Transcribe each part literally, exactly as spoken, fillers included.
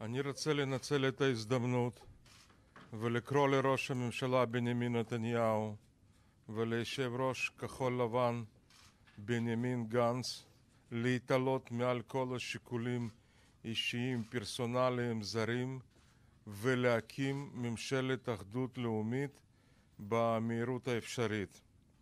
אני רוצה לנצל את ההזדמנות ולקרוא לראש הממשלה בנימין נתניהו וליושב ראש כחול לבן בנימין גנץ להתעלות מעל כל השיקולים אישיים, פרסונליים, זרים, ולהקים ממשלת אחדות לאומית במהירות האפשרית.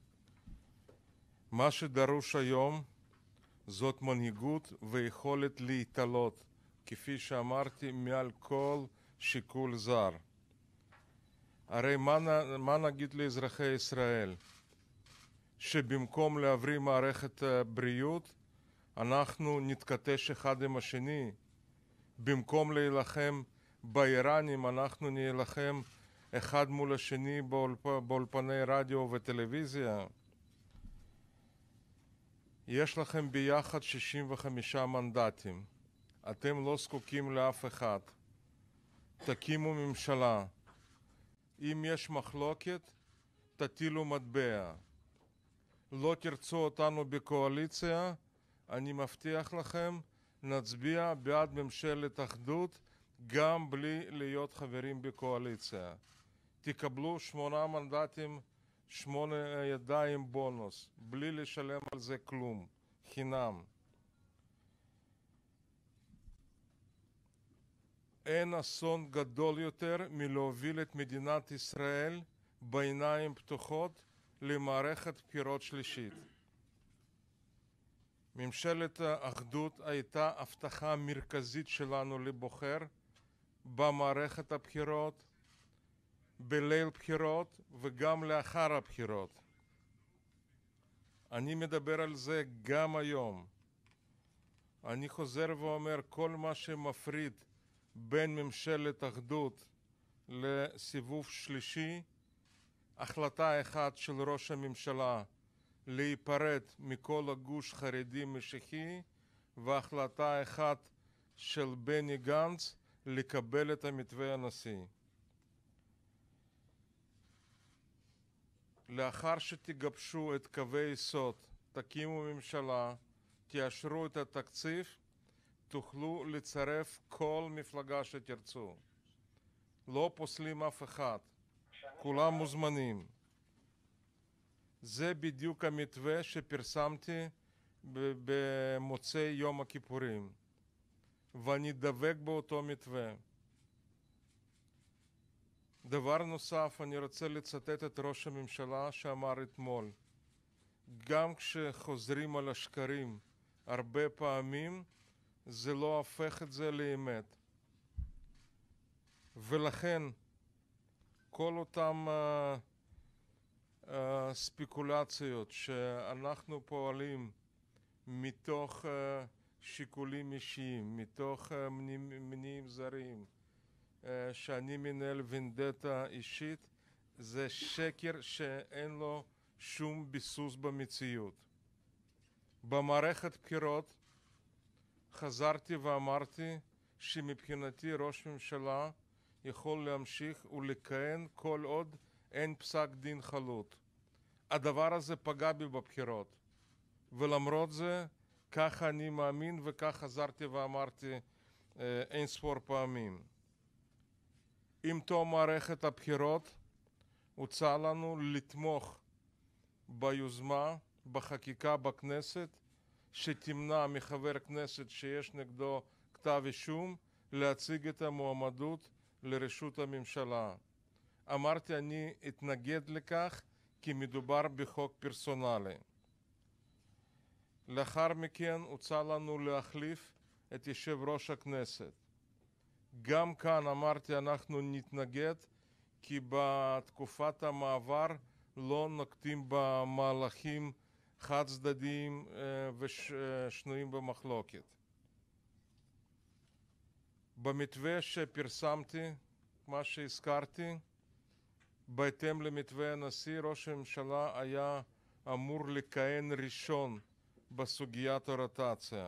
מה שדרוש היום זאת מנהיגות ויכולת להתעלות, כפי שאמרתי, מעל כל שיקול זר. הרי מה, מה נגיד לאזרחי ישראל? שבמקום להבריא מערכת בריאות, אנחנו נתכתש אחד עם השני. במקום להילחם באיראנים, אנחנו נילחם אחד מול השני באולפ... באולפני רדיו וטלוויזיה. יש לכם ביחד שישים וחמישה מנדטים. אתם לא זקוקים לאף אחד. תקימו ממשלה. אם יש מחלוקת, תטילו מטבע. לא תרצו אותנו בקואליציה, אני מבטיח לכם, נצביע בעד ממשלת אחדות, גם בלי להיות חברים בקואליציה. תקבלו שמונה מנדטים, שמונה ידיים בונוס, בלי לשלם על זה כלום, חינם. אין אסון גדול יותר מלהוביל את מדינת ישראל בעיניים פתוחות למערכת בחירות שלישית. ממשלת האחדות הייתה הבטחה מרכזית שלנו לבוחר במערכת הבחירות, בליל בחירות וגם לאחר הבחירות. אני מדבר על זה גם היום. אני חוזר ואומר, כל מה שמפריד בין ממשלת אחדות לסיבוב שלישי, החלטה אחת של ראש הממשלה להיפרד מכל הגוש חרדי משיחי, והחלטה אחת של בני גנץ לקבל את המתווה הנשיא. לאחר שתגבשו את קווי יסוד, תקימו ממשלה, תאשרו את התקציב, תוכלו לצרף כל מפלגה שתרצו. לא פוסלים אף אחד. כולם מוזמנים. זה בדיוק המתווה שפרסמתי במוצאי יום הכיפורים. ואני דבק באותו מתווה. דבר נוסף, אני רוצה לצטט את ראש הממשלה שאמר אתמול, גם כשחוזרים על השקרים הרבה פעמים, זה לא הופך את זה לאמת. ולכן, כל אותם uh, uh, ספקולציות שאנחנו פועלים מתוך uh, שיקולים אישיים, מתוך uh, מניעים זרים, uh, שאני מנהל ונדטה אישית, זה שקר שאין לו שום ביסוס במציאות. במערכת בחירות חזרתי ואמרתי שמבחינתי ראש ממשלה יכול להמשיך ולכהן כל עוד אין פסק דין חלוט. הדבר הזה פגע בי בבחירות, ולמרות זה ככה אני מאמין וכך חזרתי ואמרתי אה, אין ספור פעמים. עם תום מערכת הבחירות הוצע לנו לתמוך ביוזמה, בחקיקה בכנסת, שתמנע מחבר כנסת שיש נגדו כתב אישום להציג את המועמדות לראשות הממשלה. אמרתי, אני אתנגד לכך כי מדובר בחוק פרסונלי. לאחר מכן הוצע לנו להחליף את יושב ראש הכנסת. גם כאן אמרתי, אנחנו נתנגד כי בתקופת המעבר לא נוקטים במהלכים חד צדדיים ושנויים במחלוקת. במתווה שפרסמתי, מה שהזכרתי, בהתאם למתווה הנשיא, ראש הממשלה היה אמור לכהן ראשון בסוגיית הרוטציה.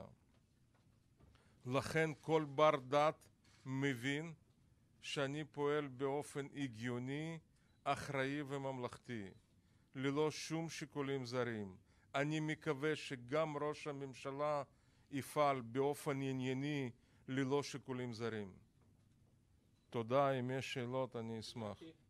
לכן כל בר דעת מבין שאני פועל באופן הגיוני, אחראי וממלכתי, ללא שום שיקולים זרים. אני מקווה שגם ראש הממשלה יפעל באופן ענייני ללא שיקולים זרים. תודה, אם יש שאלות אני אשמח.